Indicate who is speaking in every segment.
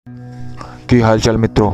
Speaker 1: की हाल चाल मित्रों।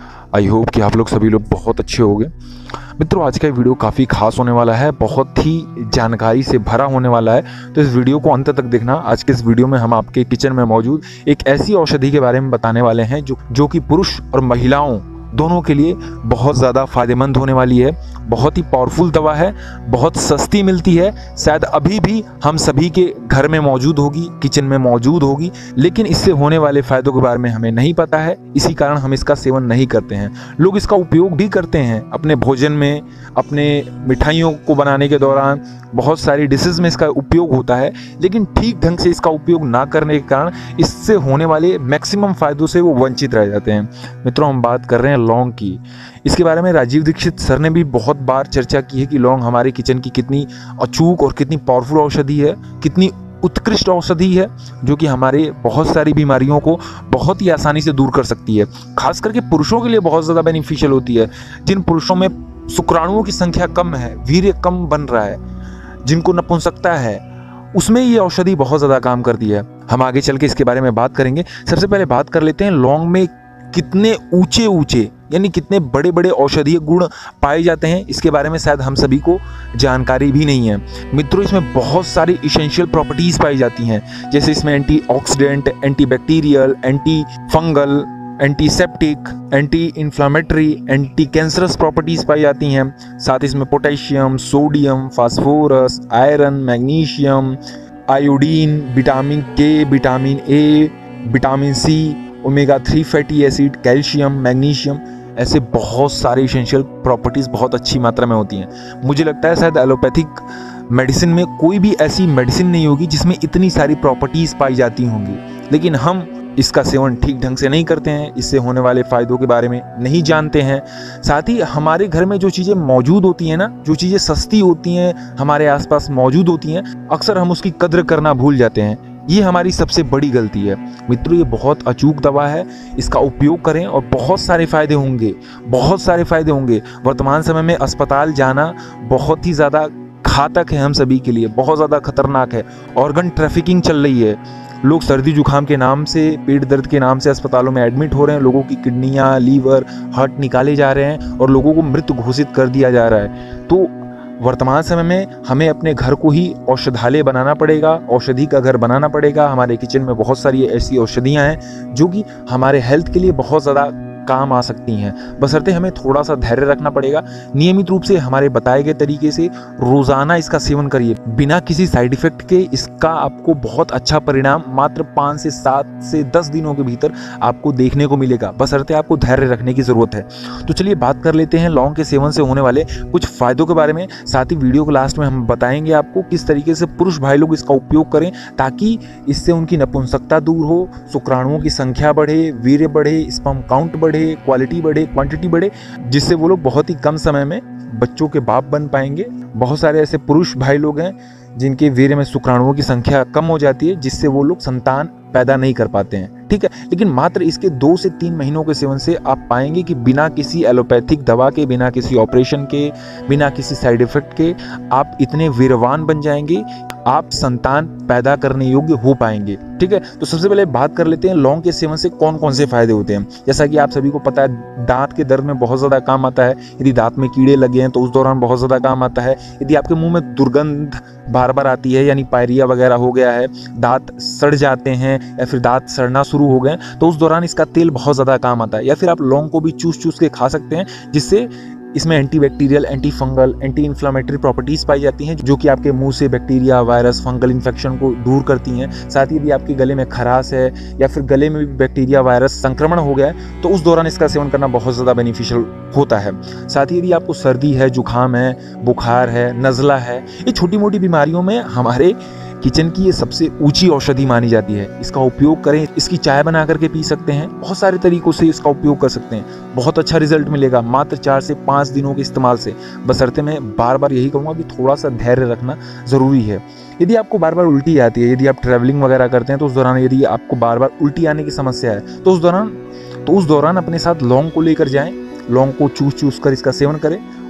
Speaker 1: आई होप कि आप लोग सभी लोग बहुत अच्छे होंगे। मित्रों, आज का वीडियो काफ़ी खास होने वाला है, बहुत ही जानकारी से भरा होने वाला है। तो इस वीडियो को अंत तक देखना। आज के इस वीडियो में हम आपके किचन में मौजूद एक ऐसी औषधि के बारे में बताने वाले हैं जो कि पुरुष और महिलाओं दोनों के लिए बहुत ज़्यादा फायदेमंद होने वाली है। बहुत ही पावरफुल दवा है, बहुत सस्ती मिलती है, शायद अभी भी हम सभी के घर में मौजूद होगी, किचन में मौजूद होगी, लेकिन इससे होने वाले फायदों के बारे में हमें नहीं पता है। इसी कारण हम इसका सेवन नहीं करते हैं। लोग इसका उपयोग भी करते हैं अपने भोजन में, अपने मिठाइयों को बनाने के दौरान, बहुत सारी डिशेज में इसका उपयोग होता है, लेकिन ठीक ढंग से इसका उपयोग ना करने के कारण इससे होने वाले मैक्सिमम फायदों से वो वंचित रह जाते हैं। मित्रों, हम बात कर रहे हैं लौंग की। इसके बारे में राजीव दीक्षित सर ने भी बहुत बार चर्चा की है कि लौंग हमारे किचन की कितनी अचूक और कितनी पावरफुल औषधि है, कितनी उत्कृष्ट औषधि है, जो कि हमारे बहुत सारी बीमारियों को बहुत ही आसानी से दूर कर सकती है। खास करके पुरुषों के लिए बहुत ज़्यादा बेनिफिशियल होती है। जिन पुरुषों में शुक्राणुओं की संख्या कम है, वीर्य कम बन रहा है, जिनको नपुंसकता है, उसमें ये औषधि बहुत ज़्यादा काम करती है। हम आगे चल के इसके बारे में बात करेंगे। सबसे पहले बात कर लेते हैं लौंग में कितने ऊंचे ऊंचे यानी कितने बड़े बड़े औषधीय गुण पाए जाते हैं। इसके बारे में शायद हम सभी को जानकारी भी नहीं है। मित्रों, इसमें बहुत सारी इसेंशियल प्रॉपर्टीज पाई जाती हैं, जैसे इसमें antioxidant, antibacterial, anti fungal, antiseptic, anti inflammatory, anti cancerous properties पाई जाती हैं। साथ ही इसमें potassium, sodium, phosphorus, iron, magnesium, iodine, vitamin K, vitamin A, vitamin C, omega 3 fatty acid, calcium, magnesium, ऐसे बहुत सारे इसेंशियल प्रॉपर्टीज़ बहुत अच्छी मात्रा में होती हैं। मुझे लगता है शायद एलोपैथिक मेडिसिन में कोई भी ऐसी मेडिसिन नहीं होगी जिसमें इतनी सारी प्रॉपर्टीज़ पाई जाती होंगी, लेकिन हम इसका सेवन ठीक ढंग से नहीं करते हैं, इससे होने वाले फ़ायदों के बारे में नहीं जानते हैं। साथ ही हमारे घर में जो चीज़ें मौजूद होती हैं ना, जो चीज़ें सस्ती होती हैं, हमारे आसपास मौजूद होती हैं, अक्सर हम उसकी कद्र करना भूल जाते हैं। ये हमारी सबसे बड़ी गलती है। मित्रों, ये बहुत अचूक दवा है, इसका उपयोग करें और बहुत सारे फ़ायदे होंगे, बहुत सारे फ़ायदे होंगे। वर्तमान समय में अस्पताल जाना बहुत ही ज़्यादा घातक है हम सभी के लिए, बहुत ज़्यादा खतरनाक है। ऑर्गन ट्रैफिकिंग चल रही है। लोग सर्दी जुकाम के नाम से, पेट दर्द के नाम से अस्पतालों में एडमिट हो रहे हैं। लोगों की किडनियाँ, लीवर, हार्ट निकाले जा रहे हैं और लोगों को मृत घोषित कर दिया जा रहा है। तो वर्तमान समय में हमें अपने घर को ही औषधालय बनाना पड़ेगा, औषधि का घर बनाना पड़ेगा। हमारे किचन में बहुत सारी ऐसी औषधियाँ हैं जो कि हमारे हेल्थ के लिए बहुत ज़्यादा काम आ सकती हैं, बशर्ते हमें थोड़ा सा धैर्य रखना पड़ेगा। नियमित रूप से हमारे बताए गए तरीके से रोज़ाना इसका सेवन करिए, बिना किसी साइड इफ़ेक्ट के। इसका आपको बहुत अच्छा परिणाम मात्र 5 से 7 से 10 दिनों के भीतर आपको देखने को मिलेगा, बशर्ते आपको धैर्य रखने की ज़रूरत है। तो चलिए बात कर लेते हैं लौंग के सेवन से होने वाले कुछ फ़ायदों के बारे में। साथ ही वीडियो के लास्ट में हम बताएंगे आपको किस तरीके से पुरुष भाई लोग इसका उपयोग करें, ताकि इससे उनकी नपुंसकता दूर हो, शुक्राणुओं की संख्या बढ़े, वीर्य बढ़े, स्पर्म काउंट बढ़े, क्वालिटी बढ़े, क्वांटिटी बढ़े, जिससे वो लोग बहुत ही कम समय में बच्चों के बाप बन पाएंगे। बहुत सारे ऐसे पुरुष भाई लोग हैं जिनके वीर्य में शुक्राणुओं की संख्या कम हो जाती है, जिससे वो लोग संतान पैदा नहीं कर पाते हैं। ठीक है, लेकिन मात्र इसके 2 से 3 महीनों के सेवन से आप पाएंगे कि बिना किसी एलोपैथिक दवा के, बिना किसी ऑपरेशन के, बिना किसी साइड इफेक्ट के आप इतने वीरवान बन जाएंगे, आप संतान पैदा करने योग्य हो पाएंगे। ठीक है, तो सबसे पहले बात कर लेते हैं लौंग के सेवन से कौन कौन से फायदे होते हैं। जैसा कि आप सभी को पता है, दांत के दर्द में बहुत ज़्यादा काम आता है। यदि दांत में कीड़े लगे हैं तो उस दौरान बहुत ज़्यादा काम आता है। यदि आपके मुंह में दुर्गंध बार बार आती है, यानी पायरिया वगैरह हो गया है, दांत सड़ जाते हैं या फिर दांत सड़ना शुरू हो गए, तो उस दौरान इसका तेल बहुत ज़्यादा काम आता है। या फिर आप लौंग को भी चूस चूस के खा सकते हैं, जिससे इसमें antibacterial, anti fungal, anti inflammatory properties पाई जाती हैं, जो कि आपके मुंह से बैक्टीरिया, वायरस, फंगल इन्फेक्शन को दूर करती हैं। साथ ही यदि आपके गले में खराश है या फिर गले में भी बैक्टीरिया, वायरस संक्रमण हो गया है, तो उस दौरान इसका सेवन करना बहुत ज़्यादा बेनिफिशियल होता है। साथ ही यदि आपको सर्दी है, जुकाम है, बुखार है, नज़ला है, ये छोटी मोटी बीमारियों में हमारे किचन की ये सबसे ऊंची औषधि मानी जाती है। इसका उपयोग करें, इसकी चाय बना करके पी सकते हैं, बहुत सारे तरीकों से इसका उपयोग कर सकते हैं, बहुत अच्छा रिजल्ट मिलेगा मात्र 4 से 5 दिनों के इस्तेमाल से। बशर्ते मैं बार बार यही कहूँगा कि थोड़ा सा धैर्य रखना ज़रूरी है। यदि आपको बार बार उल्टी आती है, यदि आप ट्रैवलिंग वगैरह करते हैं तो उस दौरान यदि आपको बार बार उल्टी आने की समस्या है, तो उस दौरान अपने साथ लौंग को लेकर जाएं, लौंग को चूस चूस कर इसका सेवन करें।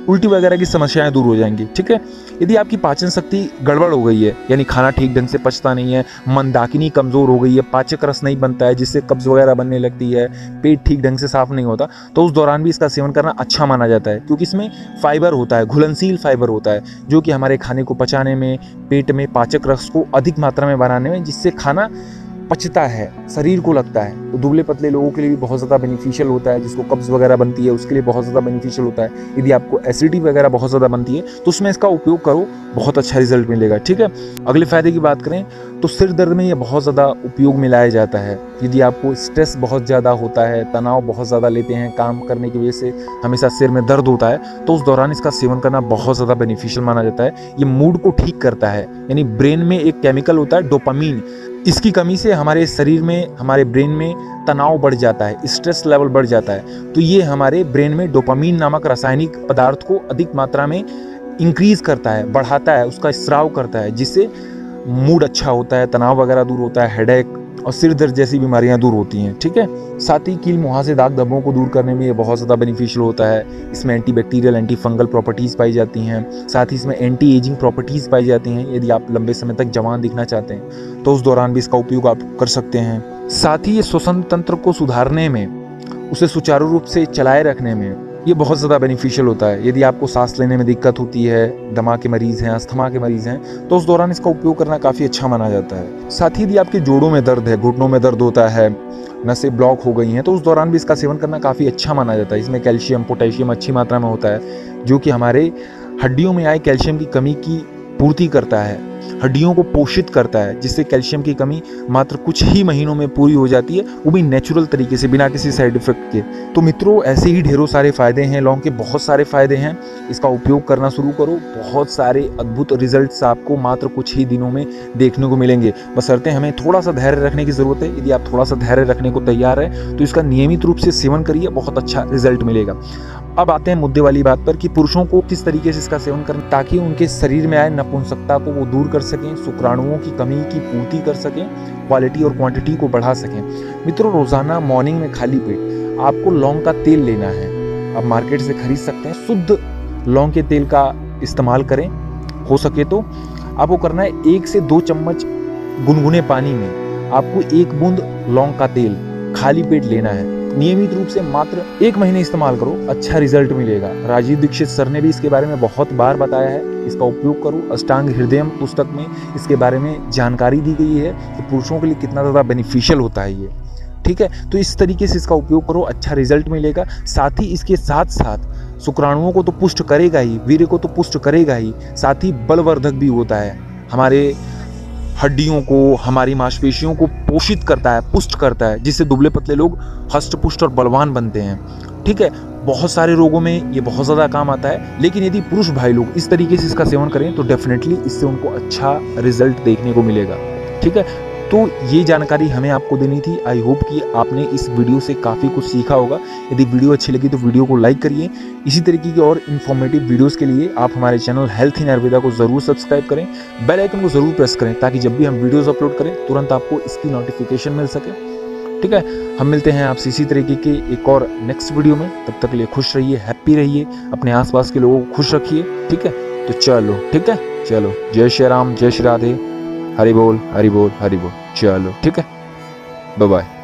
Speaker 1: उल्टी वगैरह की समस्याएं दूर हो जाएंगी। ठीक है, यदि आपकी पाचन शक्ति गड़बड़ हो गई है, यानी खाना ठीक ढंग से पचता नहीं है, मंदाकिनी कमजोर हो गई है, पाचक रस नहीं बनता है जिससे कब्ज वगैरह बनने लगती है, पेट ठीक ढंग से साफ नहीं होता, तो उस दौरान भी इसका सेवन करना अच्छा माना जाता है, क्योंकि इसमें फाइबर होता है, घुलनशील फाइबर होता है, जो कि हमारे खाने को पचाने में, पेट में पाचक रस को अधिक मात्रा में बनाने में, जिससे खाना पचता है, शरीर को लगता है। तो दुबले पतले लोगों के लिए भी बहुत ज़्यादा बेनिफिशियल होता है, जिसको कब्ज़ वगैरह बनती है उसके लिए बहुत ज़्यादा बेनिफिशियल होता है। यदि आपको एसिडिटी वगैरह बहुत ज़्यादा बनती है तो उसमें इसका उपयोग करो, बहुत अच्छा रिजल्ट मिलेगा। ठीक है, अगले फ़ायदे की बात करें तो सिर दर्द में ये बहुत ज़्यादा उपयोग में लाया जाता है। यदि आपको स्ट्रेस बहुत ज़्यादा होता है, तनाव बहुत ज़्यादा लेते हैं, काम करने की वजह से हमेशा सिर में दर्द होता है, तो उस दौरान इसका सेवन करना बहुत ज़्यादा बेनिफिशियल माना जाता है। ये मूड को ठीक करता है, यानी ब्रेन में एक केमिकल होता है डोपामीन, इसकी कमी से हमारे शरीर में, हमारे ब्रेन में तनाव बढ़ जाता है, स्ट्रेस लेवल बढ़ जाता है। तो ये हमारे ब्रेन में डोपामीन नामक रासायनिक पदार्थ को अधिक मात्रा में इंक्रीज करता है, बढ़ाता है, उसका स्राव करता है, जिससे मूड अच्छा होता है, तनाव वगैरह दूर होता है, हेडेक और सिर दर्द जैसी बीमारियां दूर होती हैं। ठीक है, साथ ही कील मुहासे दाग धब्बों को दूर करने में ये बहुत ज़्यादा बेनिफिशियल होता है। इसमें anti bacterial, anti fungal properties पाई जाती हैं, साथ ही इसमें एंटी एजिंग प्रॉपर्टीज़ पाई जाती हैं। यदि आप लंबे समय तक जवान दिखना चाहते हैं तो उस दौरान भी इसका उपयोग आप कर सकते हैं। साथ ही ये श्वसन तंत्र को सुधारने में, उसे सुचारू रूप से चलाए रखने में ये बहुत ज़्यादा बेनिफिशियल होता है। यदि आपको सांस लेने में दिक्कत होती है, दमा के मरीज़ हैं, अस्थमा के मरीज़ हैं, तो उस दौरान इसका उपयोग करना काफ़ी अच्छा माना जाता है। साथ ही यदि आपके जोड़ों में दर्द है, घुटनों में दर्द होता है, नसें ब्लॉक हो गई हैं, तो उस दौरान भी इसका सेवन करना काफ़ी अच्छा माना जाता है। इसमें कैल्शियम, पोटेशियम अच्छी मात्रा में होता है, जो कि हमारे हड्डियों में आए कैल्शियम की कमी की पूर्ति करता है, हड्डियों को पोषित करता है, जिससे कैल्शियम की कमी मात्र कुछ ही महीनों में पूरी हो जाती है, वो भी नेचुरल तरीके से, बिना किसी साइड इफेक्ट के। तो मित्रों, ऐसे ही ढेरों सारे फ़ायदे हैं, लौंग के बहुत सारे फ़ायदे हैं। इसका उपयोग करना शुरू करो, बहुत सारे अद्भुत रिजल्ट्स आपको मात्र कुछ ही दिनों में देखने को मिलेंगे। बशर्ते हमें थोड़ा सा धैर्य रखने की ज़रूरत है। यदि आप थोड़ा सा धैर्य रखने को तैयार है तो इसका नियमित रूप से सेवन करिए, बहुत अच्छा रिजल्ट मिलेगा। अब आते हैं मुद्दे वाली बात पर कि पुरुषों को किस तरीके से इसका सेवन करना, ताकि उनके शरीर में आए नपुंसकता को वो दूर कर सकें, शुक्राणुओं की कमी की पूर्ति कर सकें, क्वालिटी और क्वांटिटी को बढ़ा सकें। मित्रों, रोजाना मॉर्निंग में खाली पेट आपको लौंग का तेल लेना है। आप मार्केट से खरीद सकते हैं, शुद्ध लौंग के तेल का इस्तेमाल करें। हो सके तो आपको करना है 1 से 2 चम्मच गुनगुने पानी में आपको 1 बूंद लौंग का तेल खाली पेट लेना है। नियमित रूप से मात्र 1 महीने इस्तेमाल करो, अच्छा रिजल्ट मिलेगा। राजीव दीक्षित सर ने भी इसके बारे में बहुत बार बताया है, इसका उपयोग करो। अष्टांग हृदयम पुस्तक में इसके बारे में जानकारी दी गई है कि पुरुषों के लिए कितना ज़्यादा बेनिफिशियल होता है ये। ठीक है, तो इस तरीके से इसका उपयोग करो, अच्छा रिजल्ट मिलेगा। साथ ही इसके साथ साथ शुक्राणुओं को तो पुष्ट करेगा ही, वीर्य को तो पुष्ट करेगा ही, साथ ही बलवर्धक भी होता है, हमारे हड्डियों को, हमारी मांसपेशियों को पोषित करता है, पुष्ट करता है, जिससे दुबले पतले लोग हष्ट पुष्ट और बलवान बनते हैं। ठीक है, बहुत सारे रोगों में ये बहुत ज़्यादा काम आता है। लेकिन यदि पुरुष भाई लोग इस तरीके से इसका सेवन करें तो डेफिनेटली इससे उनको अच्छा रिजल्ट देखने को मिलेगा। ठीक है, तो ये जानकारी हमें आपको देनी थी। आई होप कि आपने इस वीडियो से काफ़ी कुछ सीखा होगा। यदि वीडियो अच्छी लगी तो वीडियो को लाइक करिए। इसी तरीके की और इन्फॉर्मेटिव वीडियोस के लिए आप हमारे चैनल हेल्थ इन आयुर्वेदा को ज़रूर सब्सक्राइब करें, बेल आइकन को ज़रूर प्रेस करें, ताकि जब भी हम वीडियोज़ अपलोड करें तुरंत आपको इसकी नोटिफिकेशन मिल सके। ठीक है, हम मिलते हैं आपसे इसी तरीके के एक और नेक्स्ट वीडियो में। तब तक के लिए खुश रहिए, हैप्पी रहिए, अपने आसपास के लोगों को खुश रखिए। ठीक है, तो चलो, ठीक है, चलो, जय श्री राम, जय श्री राधे, हरि बोल, हरि बोल, हरि बोल। चलो, ठीक है, बाय बाय।